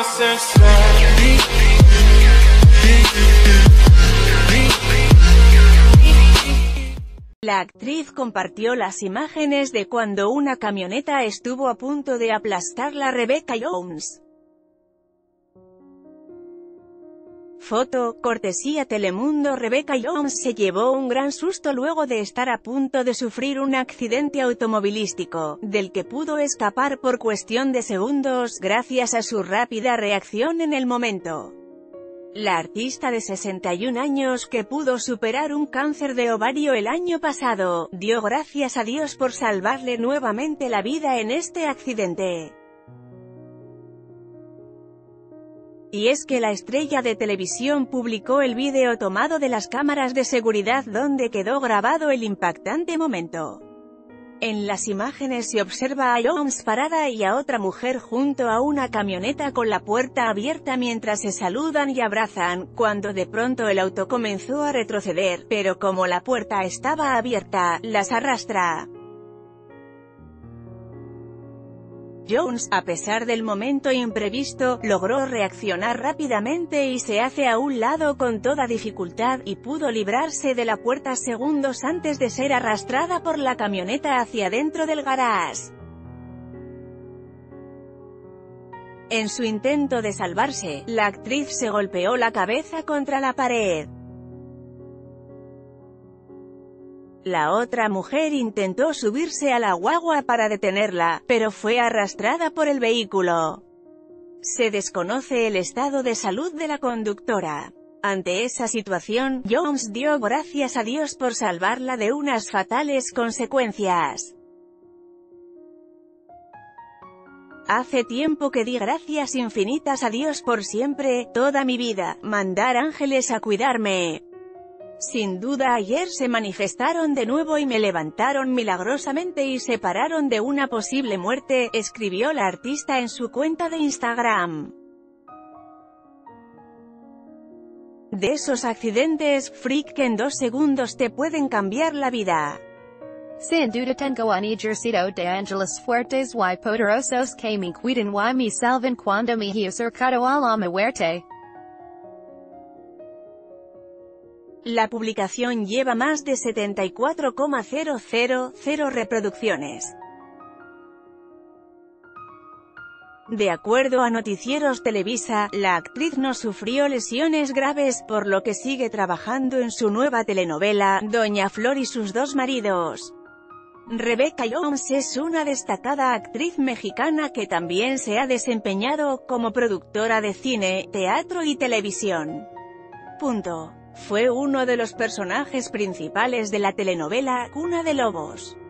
La actriz compartió las imágenes de cuando una camioneta estuvo a punto de aplastarla a Rebecca Jones. Foto, cortesía Telemundo. Rebecca Jones se llevó un gran susto luego de estar a punto de sufrir un accidente automovilístico, del que pudo escapar por cuestión de segundos, gracias a su rápida reacción en el momento. La artista de 61 años, que pudo superar un cáncer de ovario el año pasado, dio gracias a Dios por salvarle nuevamente la vida en este accidente. Y es que la estrella de televisión publicó el vídeo tomado de las cámaras de seguridad donde quedó grabado el impactante momento. En las imágenes se observa a Jones parada y a otra mujer junto a una camioneta con la puerta abierta mientras se saludan y abrazan, cuando de pronto el auto comenzó a retroceder, pero como la puerta estaba abierta, las arrastra. Jones, a pesar del momento imprevisto, logró reaccionar rápidamente y se hace a un lado con toda dificultad, y pudo librarse de la puerta segundos antes de ser arrastrada por la camioneta hacia dentro del garage. En su intento de salvarse, la actriz se golpeó la cabeza contra la pared. La otra mujer intentó subirse a la guagua para detenerla, pero fue arrastrada por el vehículo. Se desconoce el estado de salud de la conductora. Ante esa situación, Jones dio gracias a Dios por salvarla de unas fatales consecuencias. Hace tiempo que di gracias infinitas a Dios por siempre, toda mi vida, mandar ángeles a cuidarme. Sin duda ayer se manifestaron de nuevo y me levantaron milagrosamente y separaron de una posible muerte, escribió la artista en su cuenta de Instagram. De esos accidentes, freak, que en 2 segundos te pueden cambiar la vida. Sin duda tengo un ejercicio de Angeles Fuertes y Poderosos que me cuidan y me salvan cuando me he acercado a la muerte. La publicación lleva más de 74,000 reproducciones. De acuerdo a Noticieros Televisa, la actriz no sufrió lesiones graves, por lo que sigue trabajando en su nueva telenovela, Doña Flor y sus 2 maridos. Rebecca Jones es una destacada actriz mexicana que también se ha desempeñado como productora de cine, teatro y televisión. Fue uno de los personajes principales de la telenovela Cuna de Lobos.